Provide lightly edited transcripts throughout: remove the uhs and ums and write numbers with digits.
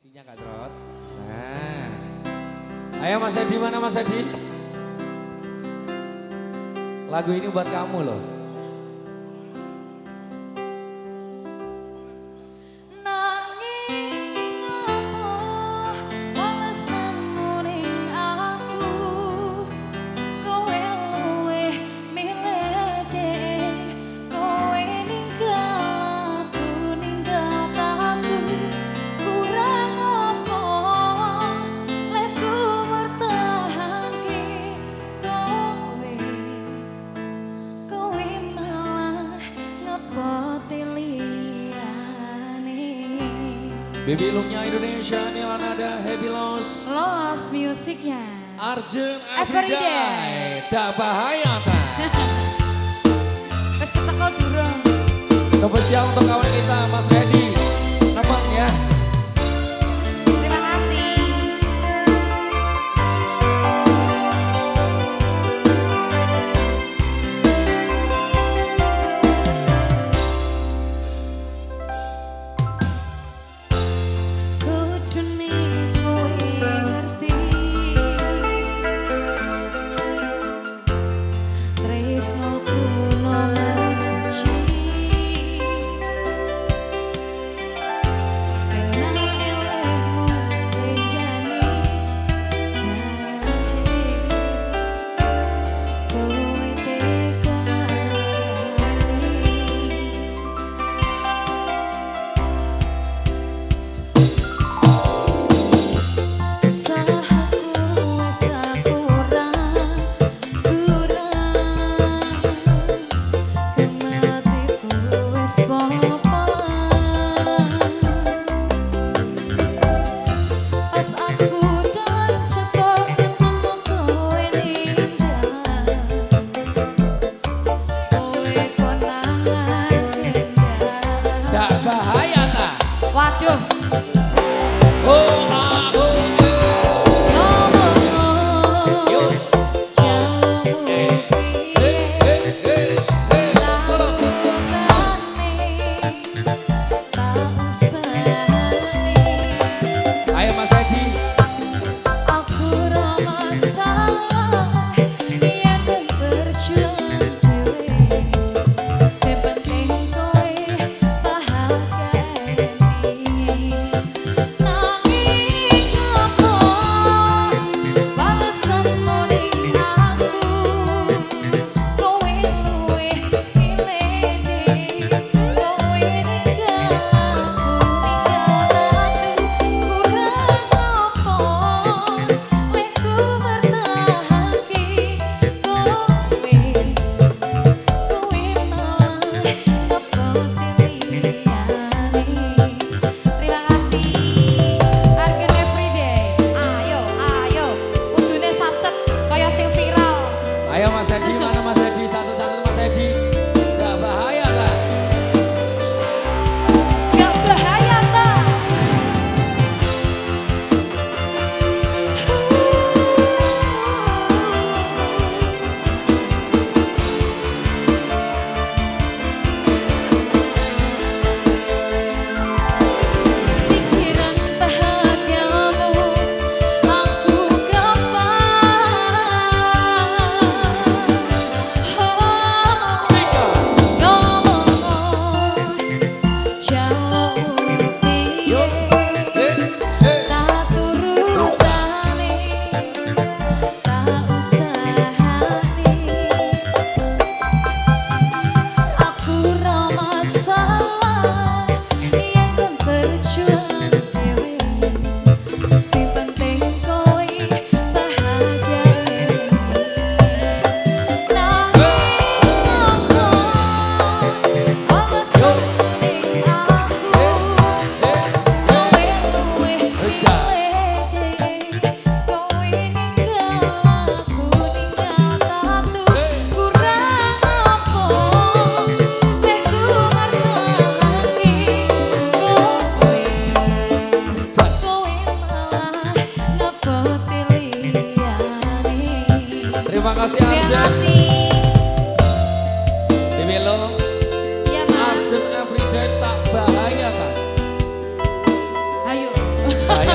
Ininya Kak Trot. Nah. Ayo Mas Edi, mana Mas Edi? Lagu ini buat kamu loh. Baby Looknya Indonesia, Nila Nada, Happy Loss. Loss musiknya. Arjun Everyday. Tak bahaya tak. Terus ketekal durung. Spesial untuk kawan kita Mas Edi. Nemang ya. Terima kasih. Waduh. Ayo Mas Edi. Ayo Mas Edi, mana Mas Edi? Satu-satu Mas Edi. Gak bahaya tak? Gak bahaya tak? Pikiran bahagiamu aku Terima kasih Arjun. Dewi Lo. Iya Mas. Arjun Everyday tak bahaya kan? Ayo.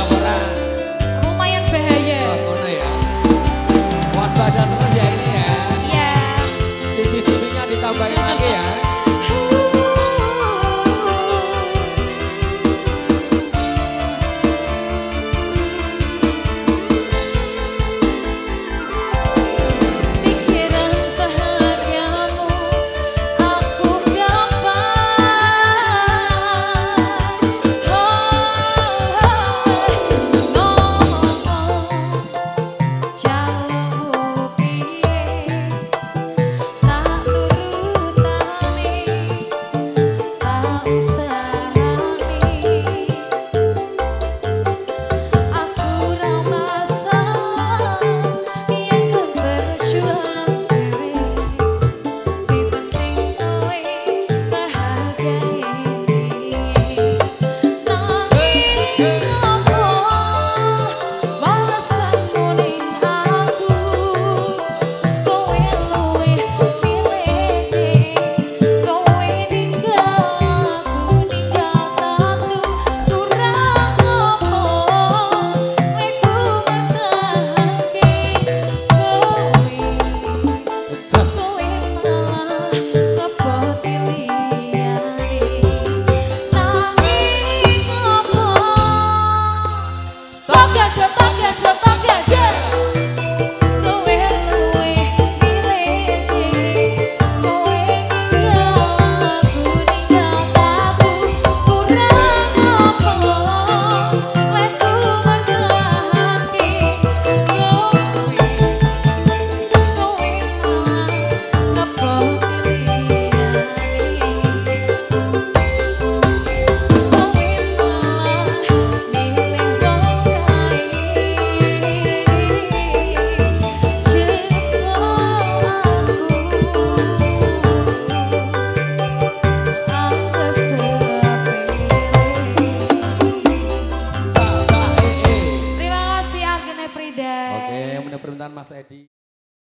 ada permintaan Mas Edi.